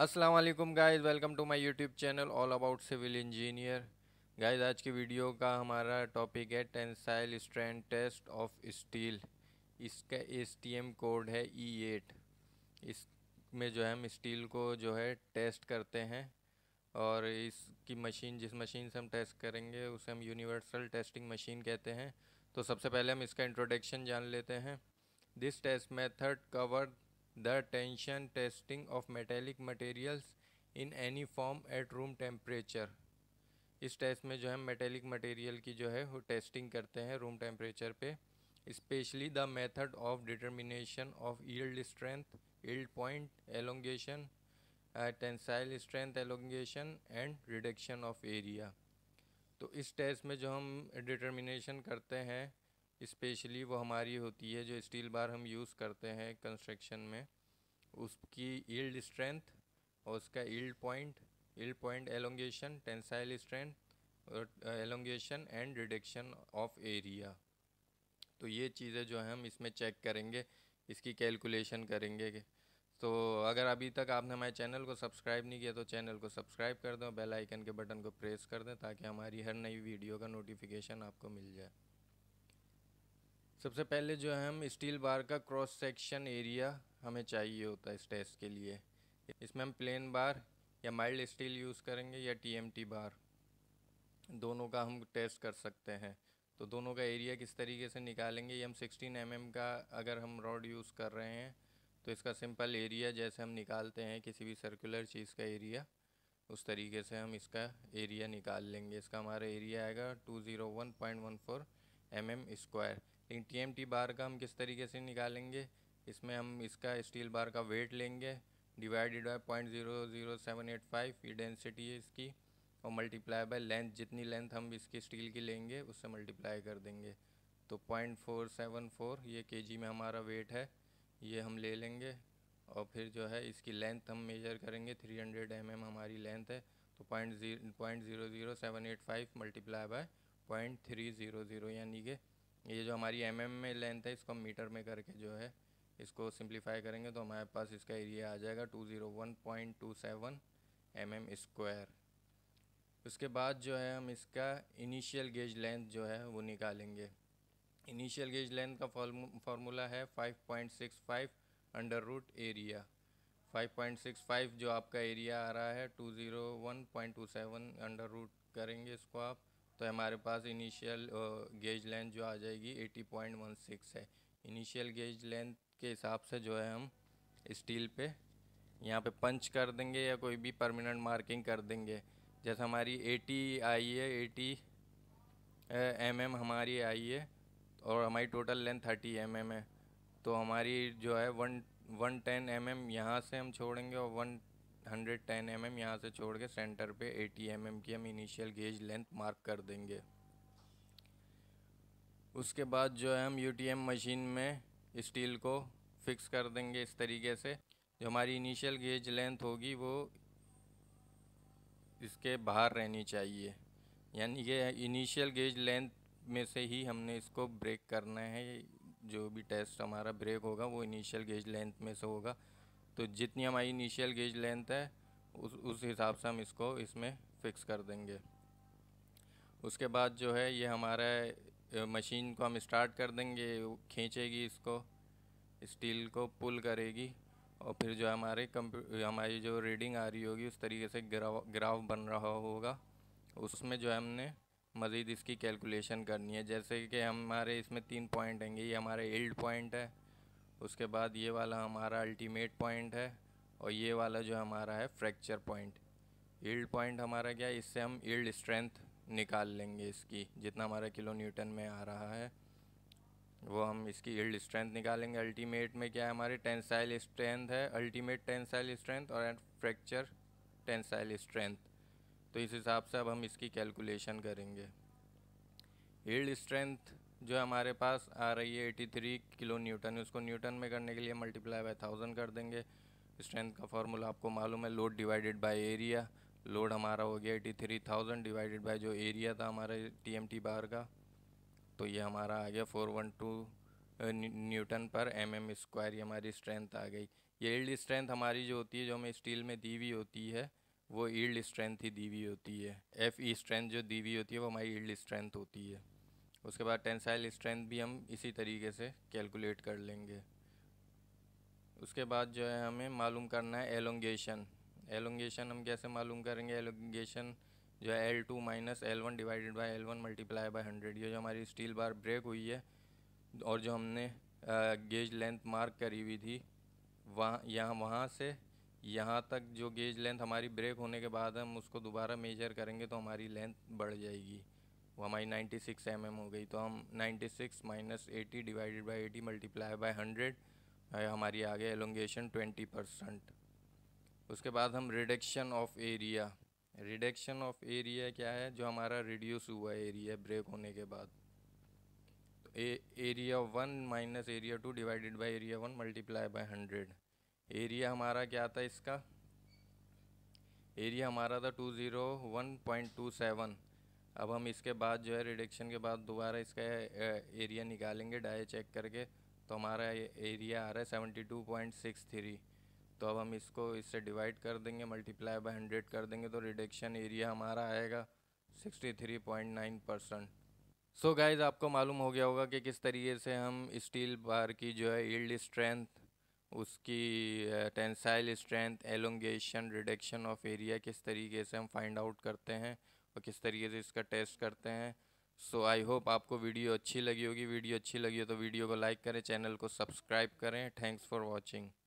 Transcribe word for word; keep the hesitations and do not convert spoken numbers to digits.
अस्सलाम वालेकुम guys, welcome to my YouTube channel all about civil engineer. Guys, आज की वीडियो का हमारा टॉपिक है tensile strength test of steel. इसका एस टी एम कोड है ई एट। इसमें जो है हम स्टील को जो है टेस्ट करते हैं, और इसकी मशीन जिस मशीन से हम टेस्ट करेंगे उसे हम यूनिवर्सल टेस्टिंग मशीन कहते हैं। तो सबसे पहले हम इसका इंट्रोडक्शन जान लेते हैं। This test method covered the tension testing of metallic materials in any form at room temperature। इस टेस्ट में जो है मेटेलिक मटेरियल की जो है वो टेस्टिंग करते हैं रूम टेम्परेचर पे। Specially the method of determination of yield strength, yield point, elongation, tensile strength elongation and reduction of area. तो इस टेस्ट में जो हम डिटर्मिनेशन करते हैं स्पेशली वो हमारी होती है जो स्टील बार हम यूज़ करते हैं कंस्ट्रक्शन में, उसकी यील्ड स्ट्रेंथ और उसका yield point, yield point elongation, tensile strength और elongation and reduction of area. तो ये चीज़ें जो है हम इसमें चेक करेंगे, इसकी कैलकुलेशन करेंगे। तो अगर अभी तक आपने हमारे चैनल को सब्सक्राइब नहीं किया तो चैनल को सब्सक्राइब कर दो, बेल आइकन के बटन को प्रेस कर दें ताकि हमारी हर नई वीडियो का नोटिफिकेशन आपको मिल जाए। सबसे पहले जो है हम स्टील बार का क्रॉस सेक्शन एरिया हमें चाहिए होता है इस टेस्ट के लिए। इसमें हम प्लेन बार या माइल्ड स्टील यूज़ करेंगे या टीएमटी बार, दोनों का हम टेस्ट कर सकते हैं। तो दोनों का एरिया किस तरीके से निकालेंगे, ये हम सिक्सटीन एम एम का अगर हम रॉड यूज़ कर रहे हैं तो इसका सिंपल एरिया जैसे हम निकालते हैं किसी भी सर्कुलर चीज़ का एरिया, उस तरीके से हम इसका एरिया निकाल लेंगे। इसका हमारा एरिया आएगा two zero one point one four M M square. लेकिन टी एम टी बार का हम किस तरीके से निकालेंगे, इसमें हम इसका स्टील बार का वेट लेंगे divided by point zero zero seven eight five, ये डेंसिटी है इसकी, और मल्टीप्लाई बाय लेंथ, जितनी लेंथ हम इसकी स्टील की लेंगे उससे मल्टीप्लाई कर देंगे। तो पॉइंट फोर सेवन फोर ये केजी में हमारा वेट है, ये हम ले लेंगे। और फिर जो है इसकी लेंथ हम मेजर करेंगे, थ्री हंड्रेड एम एम हमारी लेंथ है। तो point zero point zero zero seven eight five multiply by point three zero zero, यानी कि ये जो हमारी एम एम में लेंथ है इसको हम मीटर में करके जो है इसको सिंप्लीफाई करेंगे तो हमारे पास इसका एरिया आ जाएगा two zero one point two seven M M square. उसके बाद जो है हम इसका इनिशियल गेज लेंथ जो है वो निकालेंगे। इनिशियल गेज लेंथ का फॉर्मूला है five point six five under root area. Five point six five जो आपका एरिया आ रहा है two zero one point two seven under root करेंगे इसको आप, तो हमारे पास इनिशियल गेज लेंथ जो आ जाएगी एटी पॉइंट वन सिक्स है। इनिशियल गेज लेंथ के हिसाब से जो है हम स्टील पे यहाँ पे पंच कर देंगे या कोई भी परमानेंट मार्किंग कर देंगे। जैसे हमारी एटी आई है, एटी एम एम हमारी आई है और हमारी total length thirty M M है, तो हमारी जो है one one ten M M यहाँ से हम छोड़ेंगे और one hundred ten M M यहाँ से छोड़ के सेंटर पे एटी एम एम की हम इनिशियल गेज लेंथ मार्क कर देंगे। उसके बाद जो है हम यू टी एम मशीन में स्टील को फिक्स कर देंगे इस तरीके से। जो हमारी इनिशियल गेज लेंथ होगी वो इसके बाहर रहनी चाहिए, यानी कि इनिशियल गेज लेंथ में से ही हमने इसको ब्रेक करना है। जो भी टेस्ट हमारा ब्रेक होगा वो इनिशियल गेज लेंथ में से होगा। तो जितनी हमारी इनिशियल गेज लेंथ है उस उस हिसाब से हम इसको इसमें फ़िक्स कर देंगे। उसके बाद जो है ये हमारा मशीन को हम स्टार्ट कर देंगे, खींचेगी इसको, स्टील को पुल करेगी, और फिर जो हमारे कंप्यू हमारी जो रीडिंग आ रही होगी उस तरीके से ग्राफ ग्राफ बन रहा होगा, उसमें जो है हमने मज़ीद इसकी कैलकुलेशन करनी है। जैसे कि हमारे इसमें तीन पॉइंट आएंगे, ये हमारा यील्ड पॉइंट है, उसके बाद ये वाला हमारा अल्टीमेट पॉइंट है, और ये वाला जो हमारा है फ्रैक्चर पॉइंट। यील्ड पॉइंट हमारा क्या है, इससे हम यील्ड स्ट्रेंथ निकाल लेंगे इसकी, जितना हमारा किलो न्यूटन में आ रहा है वो हम इसकी यील्ड स्ट्रेंथ निकालेंगे। अल्टीमेट में क्या है, हमारी टेंसाइल स्ट्रेंथ है, अल्टीमेट टेंसाइल स्ट्रेंथ और फ्रैक्चर टेंसाइल स्ट्रेंथ। तो इस हिसाब से अब हम इसकी कैलकुलेशन करेंगे। यील्ड स्ट्रेंथ जो हमारे पास आ रही है एटी थ्री किलो न्यूटन, उसको न्यूटन में करने के लिए मल्टीप्लाई बाय थाउजेंड कर देंगे। स्ट्रेंथ का फॉर्मूला आपको मालूम है, load divided by area. Load हमारा हो गया eighty three thousand divided by जो एरिया था हमारे टी एम टी बार का, तो ये हमारा आ गया four one two newton per M M square, ये हमारी स्ट्रेंथ आ गई। ये यील्ड स्ट्रेंथ हमारी जो होती है, जो हमें स्टील में दी हुई होती है, वो यील्ड स्ट्रेंथ ही दी हुई होती है। एफ ई स्ट्रेंथ जो दी हुई होती है वो हमारी यील्ड स्ट्रेंथ होती है। उसके बाद टेंसाइल स्ट्रेंथ भी हम इसी तरीके से कैलकुलेट कर लेंगे। उसके बाद जो है हमें मालूम करना है एलोंगेशन। एलोंगेशन हम कैसे मालूम करेंगे? एलोंगेशन जो है L two minus L one divided by L one multiply by hundred. ये जो हमारी स्टील बार ब्रेक हुई है और जो हमने गेज लेंथ मार्क करी हुई थी, वहाँ यहाँ वहाँ से यहाँ तक जो गेज लेंथ हमारी ब्रेक होने के बाद हम उसको दोबारा मेजर करेंगे तो हमारी लेंथ बढ़ जाएगी। वो हमारी नाइन्टी सिक्स एम एम हो गई। तो हम ninety six minus eighty divided by eighty multiply by hundred, हमारी आ गई एलोंगेशन ट्वेंटी परसेंट। उसके बाद हम reduction of area. Reduction of area क्या है? जो हमारा रिड्यूस हुआ एरिया ब्रेक होने के बाद। तो area one minus area two divided by area one multiply by hundred. Area हमारा क्या था इसका? एरिया हमारा था two zero one point two seven. अब हम इसके बाद जो है रिडक्शन के बाद दोबारा इसका एरिया निकालेंगे डाई चेक करके, तो हमारा एरिया आ रहा है seventy two point six three. तो अब हम इसको इससे डिवाइड कर देंगे, मल्टीप्लाई बाय हंड्रेड कर देंगे, तो रिडक्शन एरिया हमारा आएगा sixty three point nine percent. So guys, आपको मालूम हो गया होगा कि किस तरीके से हम स्टील बार की जो है यील्ड स्ट्रेंथ, उसकी tensile strength, elongation, reduction of area किस तरीके से हम फाइंड आउट करते हैं और किस तरीके से इसका टेस्ट करते हैं। सो आई होप आपको वीडियो अच्छी लगी होगी। वीडियो अच्छी लगी हो तो वीडियो को लाइक करें, चैनल को सब्सक्राइब करें। Thanks for watching.